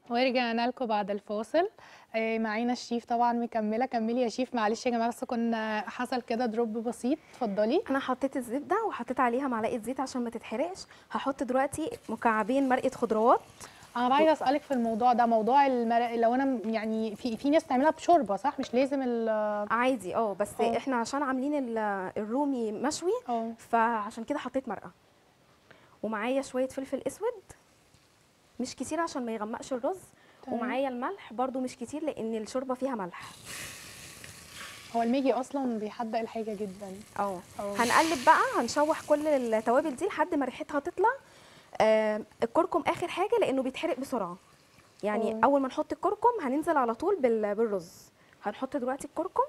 ورجعنا لكم بعد الفاصل. معانا الشيف طبعا مكمله. كملي يا شيف. معلش يا جماعه بس كنا حصل كده دروب بسيط. اتفضلي. انا حطيت الزبده وحطيت عليها معلقه زيت عشان ما تتحرقش. هحط دلوقتي مكعبين مرقه خضروات. انا بقى عايزه اسالك في الموضوع ده، موضوع المرق. لو انا يعني في ناس تعملها بشوربه صح؟ مش لازم ال عادي بس اه احنا عشان عاملين الرومي مشوي، اه فعشان كده حطيت مرقه. ومعايا شويه فلفل اسود مش كتير عشان ما يغمقش الرز. تمام. ومعايا الملح برضو مش كتير لان الشوربه فيها ملح. هو الميجي اصلا بيحدق الحاجه جدا. اه هنقلب بقى، هنشوح كل التوابل دي لحد ما ريحتها تطلع. الكركم اخر حاجه لانه بيتحرق بسرعه. يعني اه اول ما نحط الكركم هننزل على طول بالرز. هنحط دلوقتي الكركم.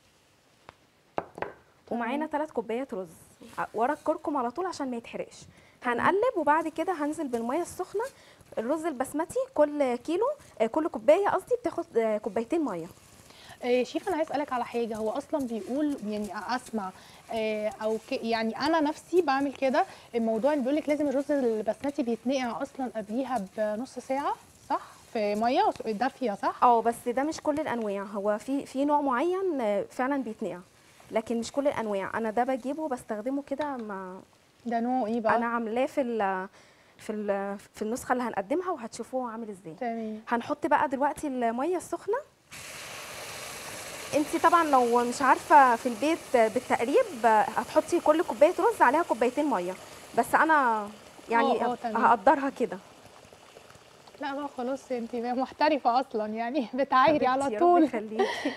ومعانا تمام 3 كوبايات رز ورا الكركم على طول عشان ما يتحرقش. تمام. هنقلب وبعد كده هنزل بالميه السخنه. الرز البسمتي كل كيلو، كل كوبايه قصدي بتاخد كوبايتين ميه. شيف انا عايز اسالك على حاجه. هو اصلا بيقول يعني اسمع يعني انا نفسي بعمل كده. الموضوع اللي بيقول لك لازم الرز البسمتي بيتنقع اصلا قبليها بنص ساعه صح؟ في ميه دافيه صح؟ بس ده مش كل الانواع، هو في نوع معين فعلا بيتنقع. لكن مش كل الانواع، انا ده بجيبه بستخدمه كده مع. ده نوع ايه بقى؟ انا عاملاه في النسخه اللي هنقدمها وهتشوفوه عامل ازاي. تمام. هنحط بقى دلوقتي الميه السخنه. انت طبعا لو مش عارفه في البيت بالتقريب هتحطي كل كوبايه رز عليها كوبايتين ميه. بس انا يعني اه تمام. هقدرها كده. لا بقى خلاص انت محترفه اصلا يعني بتعايري على حبيبتي يا رب طول. يخليكي.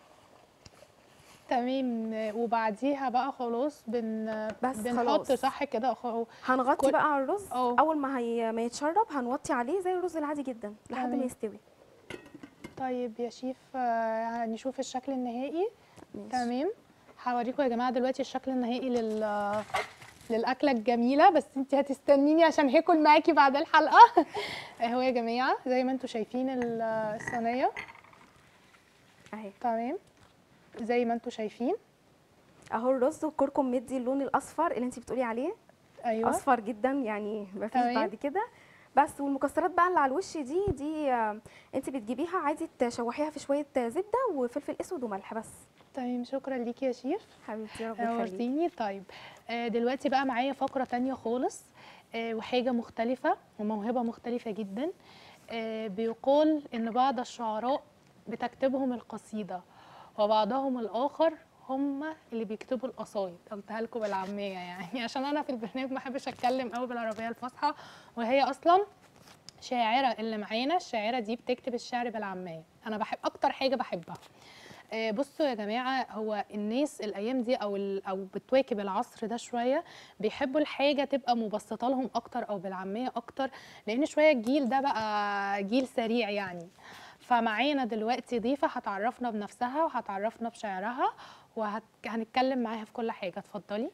تمام. وبعديها بقى خلاص بس بنحط خلاص صح كده هنغطي كل بقى على الرز. اه اول ما يتشرب هنوطي عليه زي الرز العادي جدا لحد ما تمام. يستوي. طيب يا شيف نشوف الشكل النهائي. ماشي. تمام. هوريكم يا جماعه دلوقتي الشكل النهائي للاكله الجميله. بس انت هتستنيني عشان هاكل معاكي بعد الحلقه. اهو يا جماعه زي ما انتم شايفين الصينيه. اهي تمام زي ما انتم شايفين. اهو الرز والكركم مدي اللون الاصفر اللي انت بتقولي عليه. ايوه اصفر جدا يعني مفيش تمام. بعد كده. بس والمكسرات بقى اللي على الوش دي انت بتجيبيها عادي تشوحيها في شويه زبده وفلفل اسود وملح بس. تمام شكرا ليكي يا شيف. حبيبتي ربنا يخليكي. نورتيني. طيب دلوقتي بقى معايا فقره تانية خالص. وحاجه مختلفه وموهبه مختلفه جدا. بيقال ان بعض الشعراء بتكتبهم القصيده وبعضهم الاخر هم اللي بيكتبوا القصايد. قلتها لكم بالعاميه يعني عشان انا في البرنامج ما بحبش اتكلم قوي بالعربيه الفصحى. وهي اصلا شاعره اللي معانا. الشاعره دي بتكتب الشعر بالعاميه. انا بحب اكتر حاجه بحبها. بصوا يا جماعه، هو الناس الايام دي او بتواكب العصر ده شويه بيحبوا الحاجه تبقى مبسطه لهم اكتر او بالعاميه اكتر. لان شويه الجيل ده بقى جيل سريع يعني. فمعانا دلوقتي ضيفه هتعرفنا بنفسها وهتعرفنا بشعرها وهنتكلم معاها في كل حاجه. اتفضلي.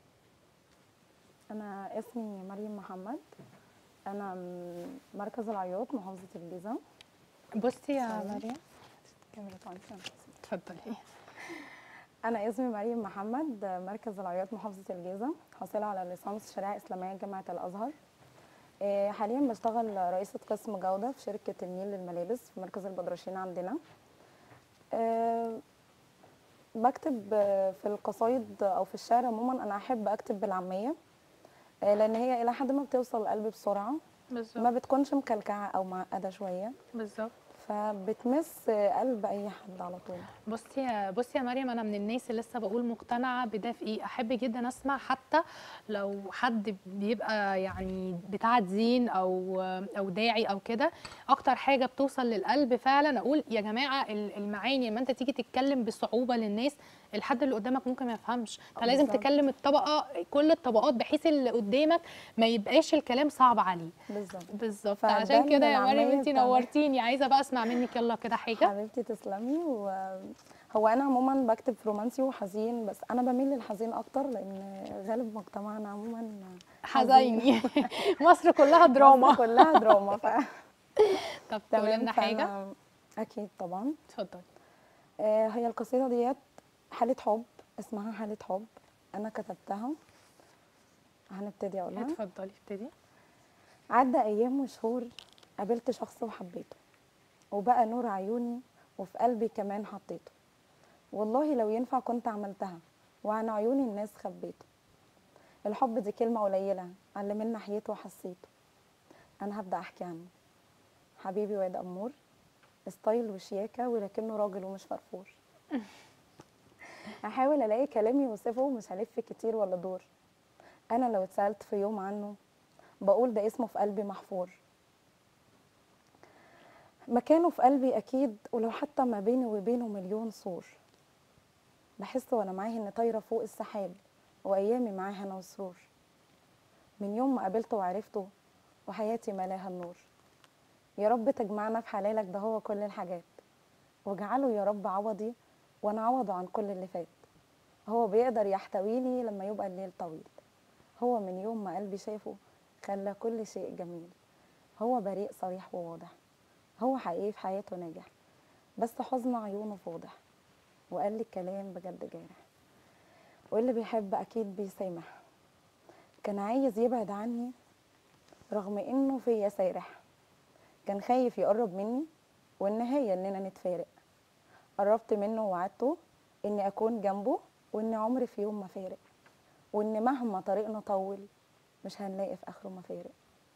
أنا اسمي مريم محمد. أنا من مركز العياط محافظة الجيزة. بصي يا تمام. مريم. طيب، اتفضلي. أنا اسمي مريم محمد، مركز العياط محافظة الجيزة، حاصلة على ليسانس شريعة إسلامية جامعة الأزهر. حاليا بشتغل رئيسة قسم جودة في شركة النيل للملابس في مركز البدرشين عندنا. آه، بكتب في القصايد أو في الشعر عموما. أنا أحب أكتب بالعامية لأن هي إلى حد ما بتوصل القلب بسرعة، بالظبط ما بتكونش مكلكعة أو معقدة شوية، بالظبط. فبتمس قلب اي حد على طول. بصي يا مريم، انا من الناس اللي لسه بقول مقتنعه بده في ايه. احب جدا اسمع حتى لو حد بيبقى يعني بتاع دين او داعي او كده. اكتر حاجه بتوصل للقلب فعلا اقول يا جماعه المعاني. لما انت تيجي تتكلم بصعوبه للناس، الحد اللي قدامك ممكن ما يفهمش. فلازم بالظبط تكلم كل الطبقات بحيث اللي قدامك ما يبقاش الكلام صعب عليه. بالظبط. بالظبط. فده عشان كده اللي يا مريم العاميه انت بتعمل. نورتيني. عايزه بقى اسمع منك يلا كده حاجه. حبيبتي تسلمي. وهو انا عموما بكتب في رومانسي وحزين، بس انا بميل للحزين اكتر لان غالب مجتمعنا عموما حزين. حزيني. مصر كلها مصر دراما. كلها دراما طب تقولي تمام. لنا حاجه. فانا اكيد طبعا. اتفضلي. هي القصيده ديت حاله حب، اسمها حاله حب، انا كتبتها. هنبتدي اقولها. اتفضلي ابتدي. عدى ايام وشهور، قابلت شخص وحبيته، وبقى نور عيوني وفي قلبي كمان حطيته. والله لو ينفع كنت عملتها وعن عيون الناس خبيته. الحب دي كلمة قليلة على اللي من ناحيته وحسيته. أنا هبدأ أحكي عنه. حبيبي واد أمور، ستايل وشياكة ولكنه راجل ومش فرفور. هحاول ألاقي كلامي يوصفه، مش هلف كتير ولا دور. أنا لو اتسألت في يوم عنه بقول ده اسمه في قلبي محفور. مكانه في قلبي أكيد، ولو حتى ما بيني وبينه مليون سور. بحس وأنا معاه إني طايرة فوق السحاب، وأيامي معاه هنا وسرور. من يوم ما قابلته وعرفته وحياتي ملاها النور. يا رب تجمعنا في حلالك، ده هو كل الحاجات. واجعله يا رب عوضي وأنا عوضه عن كل اللي فات. هو بيقدر يحتويني لما يبقى الليل طويل. هو من يوم ما قلبي شافه خلى كل شيء جميل. هو بريء صريح وواضح. هو حقيقي في حياته ناجح، بس حزن عيونه فاضح. وقال لي الكلام بجد جارح. واللي بيحب أكيد بيسامح. كان عايز يبعد عني رغم إنه فيا سارح. كان خايف يقرب مني والنهاية إننا نتفارق. قربت منه ووعدته إني أكون جنبه، وإن عمري في يوم ما فارق، وإن مهما طريقنا طول مش هنلاقي في آخره مفارق.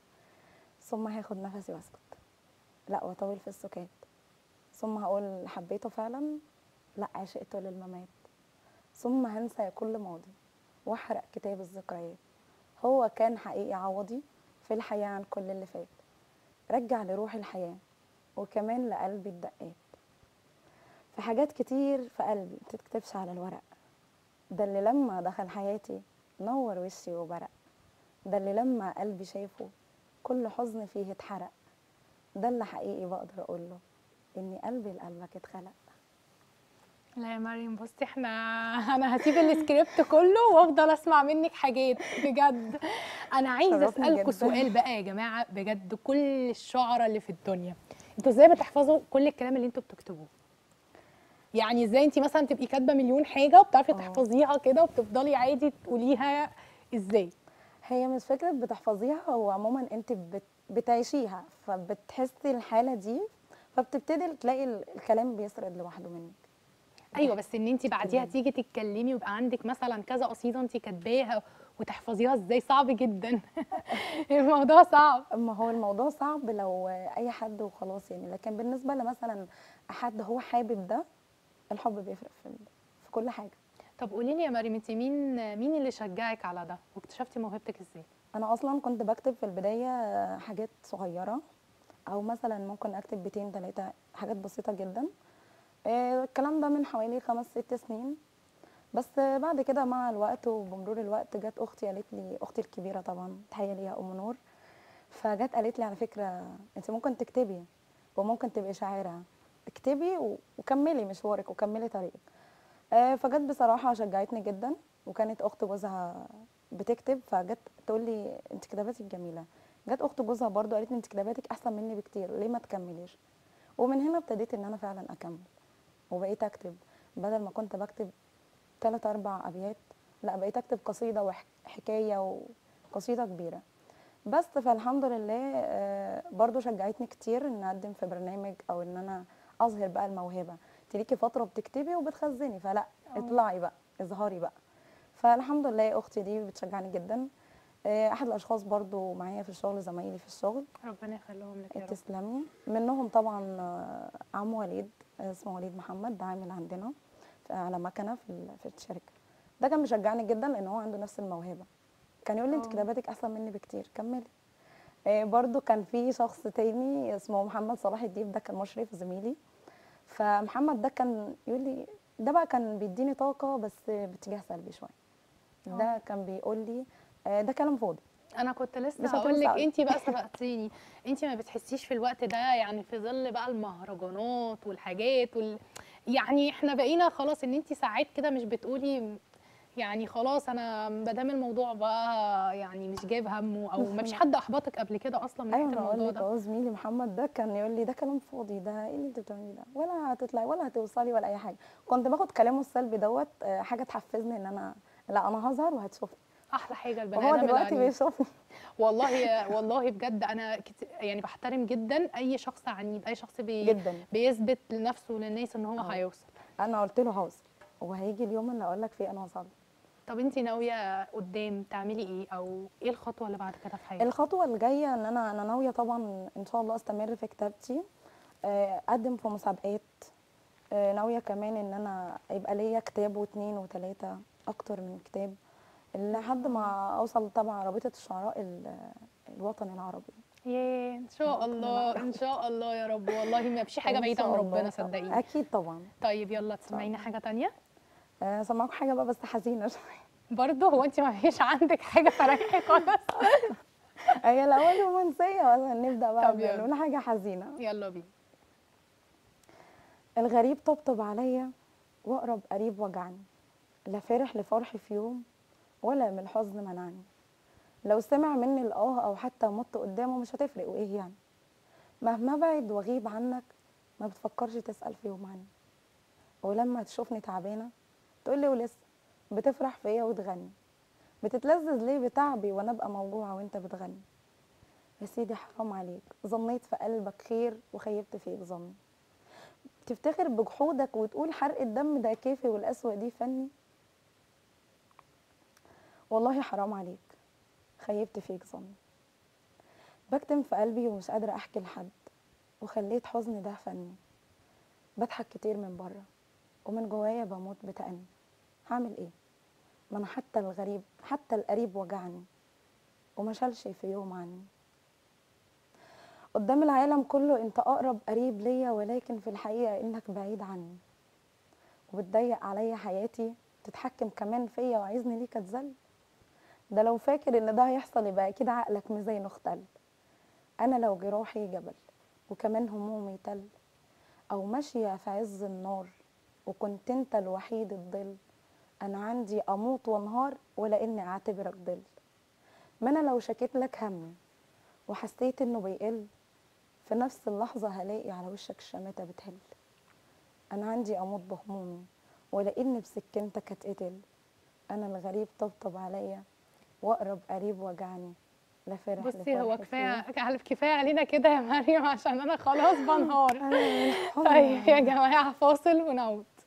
ثم هاخد نفسي واسكت، لا واطول في السكات. ثم هقول حبيته فعلا، لا عشقته للممات. ثم هنسى كل ماضي واحرق كتاب الذكريات. هو كان حقيقي عوضي في الحياة عن كل اللي فات. رجع لروحي الحياة وكمان لقلبي الدقات. في حاجات كتير في قلبي متتكتبش على الورق. ده اللي لما دخل حياتي نور وشي وبرق. ده اللي لما قلبي شافه كل حزن فيه اتحرق. ده اللي حقيقي بقدر اقوله اني قلبي لقلبك اتخلق. لا يا مريم بصي انا هسيب السكريبت كله وافضل اسمع منك حاجات بجد. انا عايزه شرفني اسالكم جدا. سؤال بقى يا جماعه بجد، كل الشعراء اللي في الدنيا انتوا ازاي بتحفظوا كل الكلام اللي انتوا بتكتبوه؟ يعني ازاي انت مثلا تبقي كاتبه مليون حاجه وبتعرفي تحفظيها كده وبتفضلي عادي تقوليها ازاي؟ هي مش فكرة بتحفظيها، هو عموما انت بتعيشيها فبتحسي الحالة دي، فبتبتدي تلاقي الكلام بيسرد لوحده منك. ايوه بس ان انت بعديها بتتكلمي. تيجي تتكلمي ويبقى عندك مثلا كذا قصيده انت كاتباها وتحفظيها ازاي؟ صعب جدا. الموضوع صعب. اما هو الموضوع صعب لو اي حد وخلاص يعني، لكن بالنسبة لمثلا حد هو حابب ده، الحب بيفرق في كل حاجة. طب قولي لي يا مريم، انت مين اللي شجعك على ده واكتشفتي موهبتك ازاي؟ انا اصلا كنت بكتب في البداية حاجات صغيرة، او مثلا ممكن اكتب بيتين 3، حاجات بسيطة جدا. الكلام ده من حوالي 5-6 سنين. بس بعد كده مع الوقت وبمرور الوقت جت اختي قالت لي، اختي الكبيره طبعا تحيه ليها ام نور، فجت قالت لي على فكره انت ممكن تكتبي وممكن تبقي شاعره. اكتبي وكملي مشوارك وكملي طريقك. فجت بصراحه شجعتني جدا. وكانت اخت جوزها بتكتب، فجت تقول لي انت كتاباتك جميله. جت اخت جوزها برضو قالت لي انت كتاباتك احسن مني بكتير، ليه ما تكمليش؟ ومن هنا ابتديت ان انا فعلا اكمل وبقيت اكتب. بدل ما كنت بكتب 3-4 أبيات، لا بقيت أكتب قصيدة وحكاية وقصيدة كبيرة. بس فالحمد لله برضو شجعتني كتير إن أقدم في برنامج أو إن أنا أظهر بقى الموهبة. تليكي فترة بتكتبي وبتخزني، فلا اطلعي بقى اظهري بقى. فالحمد لله أختي دي بتشجعني جدا. أحد الأشخاص برضو معايا في الشغل، زمايلي في الشغل. ربنا يخليهم لك يا رب. تسلمي. منهم طبعا عم وليد، اسمه وليد محمد، ده عامل عندنا على مكنه في الشركه. ده كان مشجعني جدا لان هو عنده نفس الموهبه. كان يقول لي انت كتاباتك احسن مني بكتير، كملي. برضو كان في شخص تاني اسمه محمد صلاح الديب، ده كان مشرف زميلي. فمحمد ده كان يقول لي، ده بقى كان بيديني طاقه بس باتجاه سلبي شويه. ده كان بيقول لي ده كلام فاضي. انا كنت لسه مش هقول لك هتوصل. انت بقى سبقتيني. انت ما بتحسيش في الوقت ده يعني في ظل بقى المهرجانات والحاجات يعني احنا بقينا خلاص ان انت ساعات كده مش بتقولي يعني خلاص انا ما دام الموضوع بقى يعني مش جايب همه، او ما فيش حد احبطك قبل كده اصلا من ايوه ناحيه انا اقول الموضوع لك ده؟ اهو، زميلي محمد ده كان يقول لي ده كلام فاضي، ده ايه اللي انت بتعمليه ده، ولا هتطلعي ولا هتوصلي ولا اي حاجه. كنت باخد كلامه السلبي دوت حاجه تحفزني ان انا لا انا هظهر وهتشوفني. احلى حاجه البني وهو ادم دلوقتي العنيد. بيشوفني. والله بجد انا يعني بحترم جدا اي شخص عنيد، اي شخص جدا. بيثبت لنفسه وللناس ان هو اه هيوصل. انا قلت له هوصل، وهيجي اليوم اللي اقول لك فيه انا وصلت. طب انت ناويه قدام تعملي ايه، او ايه الخطوه اللي بعد كده في حياتك؟ الخطوه الجايه ان انا ناويه طبعا ان شاء الله استمر في كتابتي، اقدم في مسابقات، ناويه كمان ان انا يبقى ليا كتاب واثنين وثلاثه، اكتر من كتاب، لحد ما اوصل طبعا رابطه الشعراء الوطني العربي. ياه ان شاء الوطن الله العربي. ان شاء الله يا رب، والله ما فيش حاجه ان بعيده عن شاء الله ربنا طبعا، صدقيني. اكيد طبعا. طيب يلا تسمعيني حاجه تانية. سمعكم حاجه بقى بس حزينه شويه. برضه هو انت ما فيش عندك حاجه فرحي خالص؟ هي الاول رومانسيه ولا نبدا بقى طب يلا. نقول حاجه حزينه. يلا بينا. الغريب طبطب عليا واقرب قريب وجعني، لا فرح لفرحي في يوم ولا من الحزن منعني. لو سمع مني الاه او حتى مت قدامه مش هتفرق، وايه يعني؟ مهما ابعد واغيب عنك ما بتفكرش تسال في يوم عني. ولما تشوفني تعبانه تقولي ولسه بتفرح فيا وتغني، بتتلذذ ليه بتعبي وانا ابقى موجوعه وانت بتغني. يا سيدي حرام عليك، ظنيت في قلبك خير وخيبت فيك ظني. تفتخر بجحودك وتقول حرق الدم ده كيفي والقسوه دي فني. والله حرام عليك، خيبت فيك ظني. بكتم في قلبي ومش قادره احكي لحد، وخليت حزني ده فني. بضحك كتير من بره ومن جوايا بموت بتأني. هعمل ايه؟ ما انا حتى الغريب حتى القريب وجعني وما شالش في يوم عني. قدام العالم كله انت اقرب قريب ليا، ولكن في الحقيقه انك بعيد عني، وبتضيق عليا حياتي، تتحكم كمان فيا وعايزني ليك اتذل. ده لو فاكر ان ده هيحصل يبقى اكيد عقلك ميزانه اختل. انا لو جراحي جبل وكمان همومي تل، او ماشيه في عز النار وكنت انت الوحيد الظل، انا عندي اموت وانهار ولا اني اعتبرك ظل. ما انا لو شكيت لك همي وحسيت انه بيقل، في نفس اللحظه هلاقي على وشك الشماتة بتهل. انا عندي اموت بهمومي ولا اني بسكنتك اتقتل. انا الغريب طبطب عليا واقرب قريب وجعني، لا فرح بصي هو لفرحي كفايه علينا كده يا مريم، عشان انا خلاص بنهار. أنا من الحزن طيب يا جماعه فاصل ونعود.